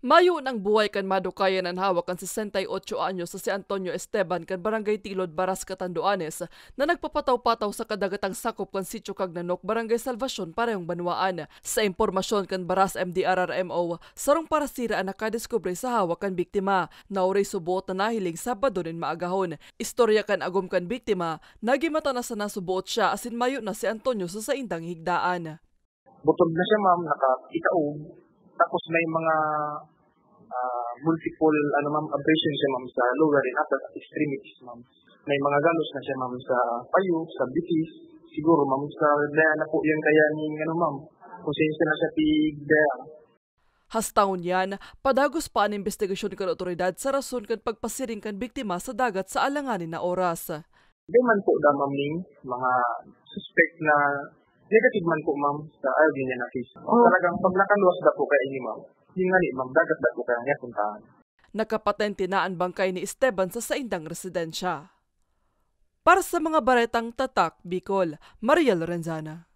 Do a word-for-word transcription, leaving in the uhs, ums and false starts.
Mayo ng buhay kan madukayan ang hawak kan sesentayot anyos sa si Antonio Esteban kan Barangay Tilod, Baras, Catanduanes na nagpapataw-pataw sa kadagatang sakop kan Sitio Cagnanok, Barangay Salvacion, parehong Banwaan. Sa impormasyon kan Baras M D R R M O, sarong parasira ang nakadiskubre sa hawak kan biktima. Nauray subuot na nahiling Sabado nin maagahon. Istorya kan agom kan biktima, nagimata na sa nasubuot siya asin mayo na si Antonio sa saindang higdaan. Butog na siya ma'am, nakakitaog. Tapos may mga uh, multiple ano ma'am abrasion siya ma'am sa lower and upper extremities ma'am. May mga galos na siya ma'am sa payo, sa bitis. Siguro ma'am sa daya na po yan kaya ni ano ma'am. Konsensya na siya tig daya. Hastaon yan, padagos pa ang investigasyon kan otoridad sa rason kan pagpasiring kan biktima sa dagat sa alanganin na oras. Di man po da ma'am ning mga suspect na negative man po ma'am sa algae niya na case. Oh. Talagang pag nakaluwas na po kay ini ma'am, yung nga ni ma'am, dagat na po kaya niya puntahan. Nakapatente na ang bangkay ni Esteban sa saindang residensya. Para sa mga baretang Tatak, Bicol, Maria Lorenzana.